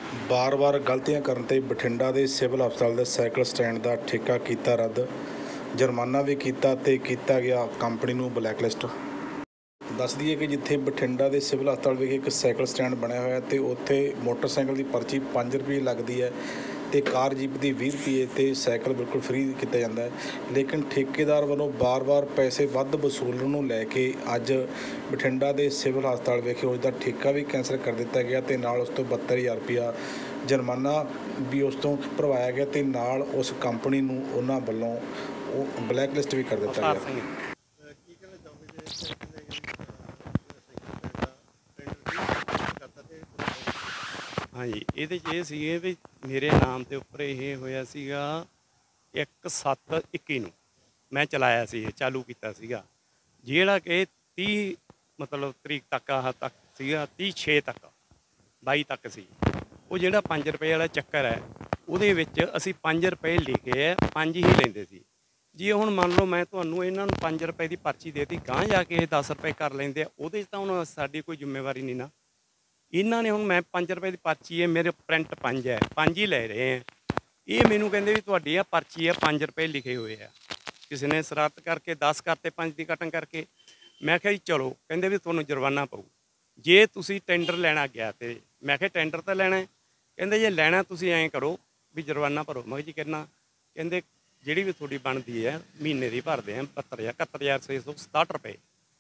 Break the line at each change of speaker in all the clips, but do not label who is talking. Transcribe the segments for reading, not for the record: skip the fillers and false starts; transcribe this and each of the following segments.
ਬਾਰ-ਬਾਰ ਗਲਤੀਆਂ ਕਰਨ 'ਤੇ ਬਠਿੰਡਾ ਦੇ ਸਿਵਲ ਹਸਪਤਾਲ ਦੇ ਸਾਈਕਲ ਸਟੈਂਡ ਦਾ ਠੇਕਾ ਕੀਤਾ ਰੱਦ। ਜੁਰਮਾਨਾ ਵੀ ਕੀਤਾ ਤੇ ਕੀਤਾ ਗਿਆ ਕੰਪਨੀ ਨੂੰ ਬਲੈਕਲਿਸਟ। ਦੱਸ ਦਈਏ ਕਿ ਜਿੱਥੇ ਬਠਿੰਡਾ ਦੇ ਸਿਵਲ ਹਸਪਤਾਲ ਵਿਖੇ ਇੱਕ ਸਾਈਕਲ ਸਟੈਂਡ ਬਣਿਆ ਹੋਇਆ ਤੇ ਉੱਥੇ ਮੋਟਰਸਾਈਕਲ ਦੀ ਪਰਚੀ 5 ਰੁਪਏ ਲੱਗਦੀ ਹੈ ਤੇ ਕਾਰ ਜੀਪ ਦੀ 20 ਰੁਪਏ ਤੇ ਸਾਈਕਲ ਬਿਲਕੁਲ ਫ੍ਰੀ ਕੀਤਾ ਜਾਂਦਾ ਹੈ। ਲੇਕਿਨ ਠੇਕੇਦਾਰ ਵੱਲੋਂ ਬਾਰ-ਬਾਰ ਪੈਸੇ ਵੱਧ ਵਸੂਲਣ ਨੂੰ ਲੈ ਕੇ ਅੱਜ ਬਠਿੰਡਾ ਦੇ ਸਿਵਲ ਹਸਪਤਾਲ ਵਿਖੇ ਉਸ ਦਾ ਠੇਕਾ ਵੀ ਕੈਂਸਲ ਕਰ ਦਿੱਤਾ ਗਿਆ ਤੇ ਨਾਲ ਉਸ ਤੋਂ 72,000 ਰੁਪਇਆ ਜੁਰਮਾਨਾ ਵੀ ਉਸ ਤੋਂ ਭਰਵਾਇਆ ਗਿਆ ਤੇ ਨਾਲ ਉਸ ਕੰਪਨੀ ਨੂੰ ਉਹਨਾਂ ਵੱਲੋਂ ਉਹ ਬਲੈਕਲਿਸਟ ਵੀ ਕਰ ਦਿੱਤਾ ਗਿਆ।
हाँ जी, ये सीगे भी मेरे नाम के उपर ये होया सीगा 1/7/21 नूं मैं चलाया सी, चालू किया सीगा, जिहड़ा कि 30 मतलब तरीक तक तक सीगा 30/6 तक 22 तक सी। वो जिहड़ा 5 रुपए वाला चक्कर है उहदे विच असीं 5 रुपए लिखे है, 5 ही लैंदे सी। जे हुण मान लो मैं तुहानूं इन्हां नूं 5 रुपए की पर्ची देती, गांह जाके ये 10 रुपए कर लेंदे, उहदे च तां हुण साडी कोई जिम्मेवारी नहीं ना। इन्हां ने हुण मैं 5 रुपए की पर्ची है, मेरे प्रिंट 5 है, 5 ही लै रहे हैं। ये मैनू कहंदे भी तुहाडी आ पर्ची है 5 रुपए लिखे हुए है, किसी ने शरारत करके 10 करते 5 की कटिंग करके। मैं कहा जी चलो, कहंदे भी तुहानूं जुर्माना पऊ जे तुसीं टेंडर लैना गया। तो मैं कहा टेंडर तो लैना है, कहंदे जे लैना तुसीं ऐं करो भी जुर्माना भरो। मैं जी कितना, कहंदे जिहड़ी भी थोड़ी बनदी है महीने की भरदे हैं 71,667 रुपए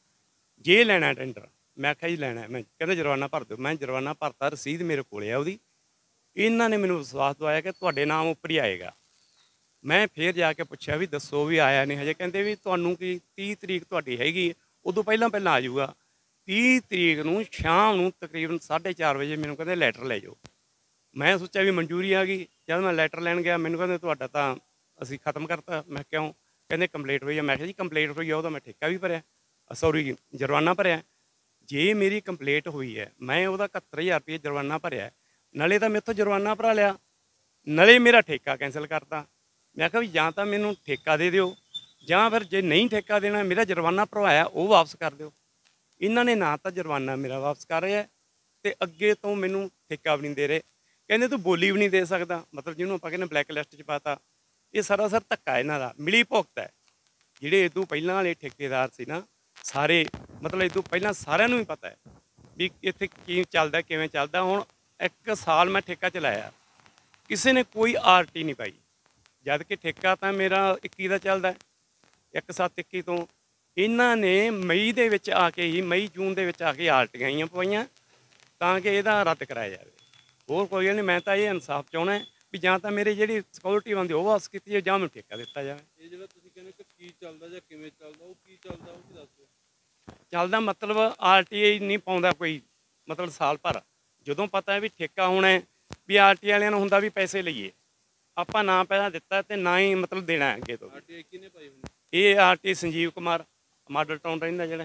जे लैना टेंडर। मैं आख्या जी लैना है, मैं कहते जुर्माना भर दो। मैं जुर्माना भरता, रसीद मेरे को है उसकी। इन्हों ने मैंने विश्वास दवाया कि तुहाडे नाम उपर ही आएगा। मैं फिर जाके पूछा भी दसो भी आया नहीं हजे, कहते भी तुहानूं कि 30 तरीक तुहाडी हैगी, उदों पहलां पहलां आ जाऊगा। 30 तरीक नूं शाम नूं तकरीबन 4:30 बजे मैनूं कहंदे लैटर लै जाओ। मैं सोचा भी मंजूरी आ गई। जब मैं लैटर लैन गया मैनूं कहंदे तुहाडा तां असीं खत्म करता। मैं क्यों, कहंदे कंप्लेंट हुई है। मैं कहा जी कंप्लेंट हुई है उहदा मैं ठेका भी भरिया, सॉरी जुर्माना भरिया। जे मेरी कंप्लेंट हुई है मैं वह 71,000 रुपये जुर्माना भरिया, नाले तो मेरे तो जुर्माना भरा लिया, नाले मेरा ठेका कैंसल करता। मैं कहा भी जां तो मैनू ठेका दे दिओ, जां फिर जे नहीं ठेका देना मेरा जुर्माना भरवाया वो वापस कर दिओ। इन्हों ने ना तो जुर्माना मेरा वापस कर रहा है तो अगे तो मैनू ठेका भी नहीं दे रहे। कहते तू बोली भी नहीं दे सकता, मतलब जिन्होंने आप कहने ब्लैक लिस्ट च पाता। ये सरासर धक्का इन्हों का, मिली भुगत है। जिहड़े इदों पहलां वाले ठेकेदार सी ना सारे, मतलब इदों पहलां सारिਆਂ ਨੂੰ ही पता है भी इत्थे की चलदा किवें चलदा। हुण 1 साल मैं ठेका चलाया, किसी ने कोई आरटी नहीं पाई, जद कि ठेका तो मेरा 21 का चलदा है, 1/7/21 तो। इन्हां ने मई दे विच आके ही, मई जून दे विच आके आरटियां ही पवाइयां तां कि इहदा रद्द कराया जाए। होर कोई गल नहीं, मैं तो ये इंसाफ चाहुंदा भी जां तां मेरी जिहड़ी सिक्योरिटी बनदी वो वापस कीती जाए, जां मैनूं ठेका दित्ता जाए।
ਇਹ ਜਿਹੜਾ ਤੁਸੀਂ ਕਹਿੰਦੇ ਕਿ ਕੀ ਚੱਲਦਾ ਜਾਂ ਕਿਵੇਂ ਚੱਲਦਾ, ਉਹ ਕੀ ਚੱਲਦਾ ਉਹ ਵੀ ਦੱਸ ਦਿਓ।
ਚੱਲਦਾ मतलब RTI नहीं पाਉਂਦਾ कोई, मतलब साल भर ਜਦੋਂ पता है भी ठेका होना है भी RTI वालिਆਂ ਨੂੰ ਹੁੰਦਾ भी पैसे ਲਈਏ, ਆਪਾਂ ना पैसा ਦਿੱਤਾ ਤੇ ना ही मतलब देना ਅੱਗੇ ਤੋਂ।
ਆਰਟੀਆਈ ਕਿਹਨੇ ਪਾਈ ਹੋਣੀ?
ਇਹ RTI Sanjeev Kumar Model Town ਰਹਿੰਦਾ ਜਿਹੜਾ।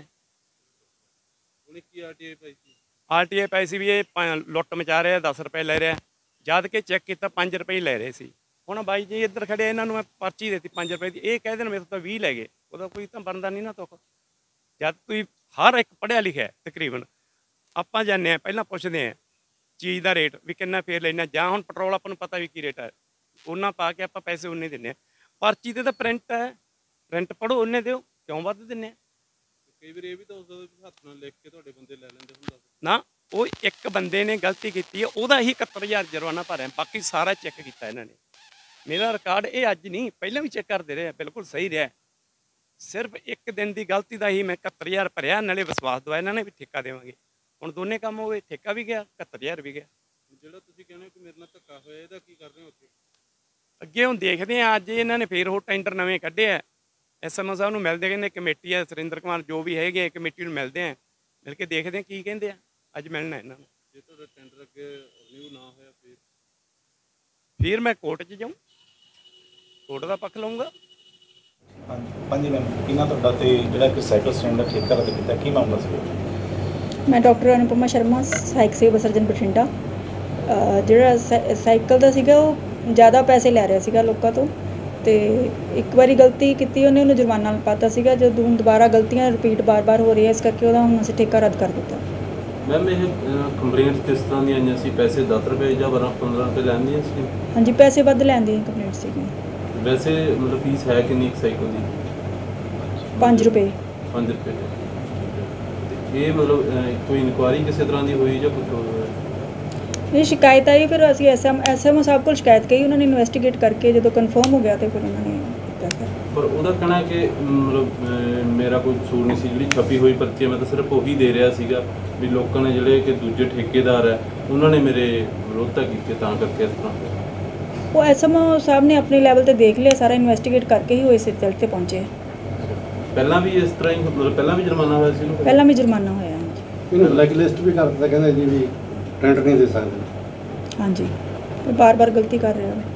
ਉਹਨੇ ਕੀ ਆਰਟੀਆਈ ਪਾਈ ਸੀ?
RTI ਪਾਈ ਸੀ ਵੀ ਇਹ ਲੁੱਟ ਮਚਾ ਰਿਹਾ, 10 ਰੁਪਏ ਲੈ ਰਿਹਾ, ਜਦ ਕਿ ਚੈੱਕ ਕੀਤਾ 5 ਰੁਪਏ ਲੈ ਰਹੇ ਸੀ। ਹੁਣ ਬਾਈ ਜੀ ਇੱਧਰ ਖੜੇ, ਇਹਨਾਂ ਨੂੰ ਮੈਂ ਪਰਚੀ ਦੇਤੀ 5 ਰੁਪਏ ਦੀ, ਇਹ ਕਹਿ ਦੇਣ ਮੇਰੇ ਤੋਂ 20 ਲੈ ਗਏ, ਉਹਦਾ ਕੋਈ ਤਾਂ ਬਣਦਾ ਨਹੀਂ ਨਾ ਤੁਕ। ਜਦ ਤੁਸੀਂ ਹਰ ਇੱਕ ਪੜ੍ਹਿਆ ਲਿਖਿਆ ਤਕਰੀਬਨ, ਆਪਾਂ ਜਾਂਦੇ ਹਾਂ ਪਹਿਲਾਂ ਪੁੱਛਦੇ ਹਾਂ ਚੀਜ਼ ਦਾ ਰੇਟ ਵੀ ਕਿੰਨਾ, ਫੇਰ ਲੈਣਾ। ਜਾਂ ਹੁਣ ਪੈਟਰੋਲ ਆਪਾਂ ਨੂੰ ਪਤਾ ਵੀ ਕੀ ਰੇਟ ਹੈ, ਉਹਨਾਂ ਪਾ ਕੇ ਆਪਾਂ ਪੈਸੇ ਉਨੇ ਦਿੰਦੇ ਹਾਂ। ਪਰਚੀ 'ਤੇ ਤਾਂ ਪ੍ਰਿੰਟ ਹੈ, ਪ੍ਰਿੰਟ ਪੜ੍ਹੋ ਉਹਨੇ ਦਿਓ, ਕਿਉਂ ਵੱਧ ਦਿੰਦੇ ਹਾਂ।
ਕਈ ਵਾਰ ਇਹ ਵੀ ਤਾਂ ਉਸ ਦਾ ਹੱਥ ਨਾਲ ਲਿਖ ਕੇ ਤੁਹਾਡੇ ਬੰਦੇ ਲੈ ਲੈਂਦੇ ਹੁੰਦਾ
ਨਾ। ਉਹ ਇੱਕ ਬੰਦੇ ਨੇ ਗਲਤੀ ਕੀਤੀ ਹੈ, ਉਹਦਾ ਹੀ 71,000 ਜੁਰਮਾਨਾ ਭਰਿਆ, ਬਾਕੀ ਸਾਰਾ ਚੈੱਕ ਕੀਤਾ ਇਹਨਾਂ ਨੇ। मेरा रिकॉर्ड ये अज नहीं पहले भी चेक करते रहे, बिल्कुल सही रहा। सिर्फ एक दिन की गलती का ही मैं 71,000 भरिया, नाले विश्वास दवाया इन्होंने भी ठेका देवांगे। हुण दोने काम हो गए, ठेका भी गया, 71,000 भी गया।
ਜਿਹੜਾ ਤੁਸੀਂ ਕਹਿੰਦੇ ਕਿ ਮੇਰੇ ਨਾਲ ਧੱਕਾ ਹੋਇਆ, ਇਹਦਾ ਕੀ ਕਰ ਰਹੇ ਹੋ ਉੱਥੇ?
ਅੱਗੇ ਹੁਣ ਦੇਖਦੇ ਹਾਂ, ਅੱਜ ਇਹਨਾਂ ਨੇ ਫੇਰ ਹੋਰ ਟੈਂਡਰ ਨਵੇਂ ਕੱਢੇ ਆ। SMO ਸਾਹਿਬ ਨੂੰ ਮਿਲਦੇ, ਕਹਿੰਦੇ ਕਮੇਟੀ ਆ ਸੁਰਿੰਦਰ ਕੁਮਾਰ ਜੋ ਵੀ ਹੈਗੇ ਕਮੇਟੀ ਨੂੰ ਮਿਲਦੇ ਆ, ਮਿਲ ਕੇ ਦੇਖਦੇ ਹਾਂ ਕੀ ਕਹਿੰਦੇ ਆ। ਅੱਜ ਮਿਲਣਾ ਇਹਨਾਂ ਨੂੰ।
ਜੇ ਤੁਹਾਡਾ ਟੈਂਡਰ ਅੱਗੇ ਰਿਨਿਊ ਨਾ ਹੋਇਆ
ਫਿਰ ਮੈਂ ਕੋਰਟ 'ਚ ਜਾਊਂ, ਕੋਰਟ ਦਾ ਪੱਖ ਲਊਂਗਾ।
ਹਾਂਜੀ ਮੈਮ, ਕਿੰਨਾ ਤੁਹਾਡਾ ਤੇ ਜਿਹੜਾ ਇੱਕ ਸਾਈਕਲ ਸਟੈਂਡ ਦਾ ਠੇਕਾ ਰੱਦ ਕੀਤਾ, ਕੀ ਮਾਮਲਾ ਸੀ?
मैं डॉक्टर अनुपमा शर्मा, सहायक सेवा सर्जन बठिंडा। ਜਿਹੜਾ ਸਾਈਕਲ ਦਾ ਸੀਗਾ ਉਹ ਜ਼ਿਆਦਾ ਪੈਸੇ ਲੈ ਰਿਹਾ ਸੀਗਾ ਲੋਕਾਂ ਤੋਂ, ਤੇ ਇੱਕ ਵਾਰੀ ਗਲਤੀ ਕੀਤੀ ਉਹਨੂੰ ਜੁਰਮਾਨਾ ਪਾਤਾ ਸੀਗਾ। ਜਦੋਂ ਹੁਣ ਦੁਬਾਰਾ ਗਲਤੀਆਂ ਰਿਪੀਟ ਬਾਰ-ਬਾਰ ਹੋ ਰਹੀਆਂ, ਇਸ ਕਰਕੇ ਉਹਦਾ ਹੁਣ ਅਸੀਂ ਠੇਕਾ ਰੱਦ ਕਰ ਦਿੱਤਾ।
ਮੈਮ ਇਹ ਕੰਪਲੇਂਟਸ ਕਿਸ ਤਰ੍ਹਾਂ ਦੀਆਂ ਆਈਆਂ ਸੀ? ਪੈਸੇ 10 ਰੁਪਏ ਜਾਂ 15 ਰੁਪਏ ਲੈਂਦੀਆਂ ਸੀ?
ਹਾਂਜੀ, ਪੈਸੇ ਵੱਧ ਲੈਣ ਦੀ ਕੰਪਲੇਂਟ ਸੀਗੀ।
ਵੈਸੇ ਮਤਲਬ ਫੀਸ ਹੈ ਕਿੰਨੀ ਕੁ ਸਾਈਕਲ ਦੀ?
5 ਰੁਪਏ।
5 ਰੁਪਏ। ਤੇ ਇਹ ਮਤਲਬ ਕੋਈ ਇਨਕੁਆਇਰੀ ਕਿਸੇ ਤਰ੍ਹਾਂ ਦੀ ਹੋਈ ਜਾਂ ਕੁਝ ਹੋਰ ਹੋਇਆ?
ਇਹ ਸ਼ਿਕਾਇਤ ਆਈ, ਫਿਰ ਅਸੀਂ ਐਸਐਮਓ ਸਾਹਿਬ ਕੋਲ ਸ਼ਿਕਾਇਤ ਕਰੀ, ਉਹਨਾਂ ਨੇ ਇਨਵੈਸਟੀਗੇਟ ਕਰਕੇ ਜਦੋਂ ਕਨਫਰਮ ਹੋ ਗਿਆ ਤੇ ਫਿਰ ਉਹਨਾਂ ਨੇ ਕੀਤਾ।
ਪਰ ਉਹਦਾ ਕਹਿਣਾ ਕਿ ਮਤਲਬ ਮੇਰਾ ਕੋਈ ਕਸੂਰ ਨਹੀਂ ਸੀ, ਜਿਹੜੀ ਛਪੀ ਹੋਈ ਪਰਚੀ ਮੈਂ ਤਾਂ ਸਿਰਫ ਉਹੀ ਦੇ ਰਿਹਾ ਸੀਗਾ ਵੀ ਲੋਕਾਂ ਨੇ ਜਿਹੜੇ ਕਿ ਦੂਜੇ ਠੇਕੇਦਾਰ ਹੈ ਉਹਨਾਂ ਨੇ ਮੇਰੇ ਵਿਰੋਧਤਾ ਕੀਤੀ ਤਾਂ ਕਰਕੇ ਇਸ ਤਰ੍ਹਾਂ ਹੋਇਆ।
ਉਹ ਐਸਐਮਓ ਸਾਹਿਬ ਨੇ ਆਪਣੇ ਲੈਵਲ ਤੇ ਦੇਖ ਲਿਆ, ਸਾਰਾ ਇਨਵੈਸਟੀਗੇਟ ਕਰਕੇ ਹੀ ਉਹ ਇਸ ਰਿਜ਼ਲਟ ਤੇ ਪਹੁੰਚੇ।
ਪਹਿਲਾਂ ਵੀ ਇਸ ਤਰ੍ਹਾਂ ਹੀ ਮਤਲਬ ਪਹਿਲਾਂ ਵੀ ਜੁਰਮਾਨਾ ਹੋਇਆ ਸੀ ਇਹਨੂੰ?
ਪਹਿਲਾਂ ਵੀ ਜੁਰਮਾਨਾ ਹੋਇਆ।
ਇਹਨੂੰ ਬਲੈਕ ਲਿਸਟ ਵੀ ਕਰ ਦਿੱਤਾ, ਕਹਿੰਦੇ ਜੀ ਵੀ ਟੈਂਡਰ ਨਹੀਂ ਦੇ ਸਕਦੇ।
ਹਾਂਜੀ, ਬਾਰ-ਬਾਰ ਗਲਤੀ ਕਰ ਰਿਹਾ।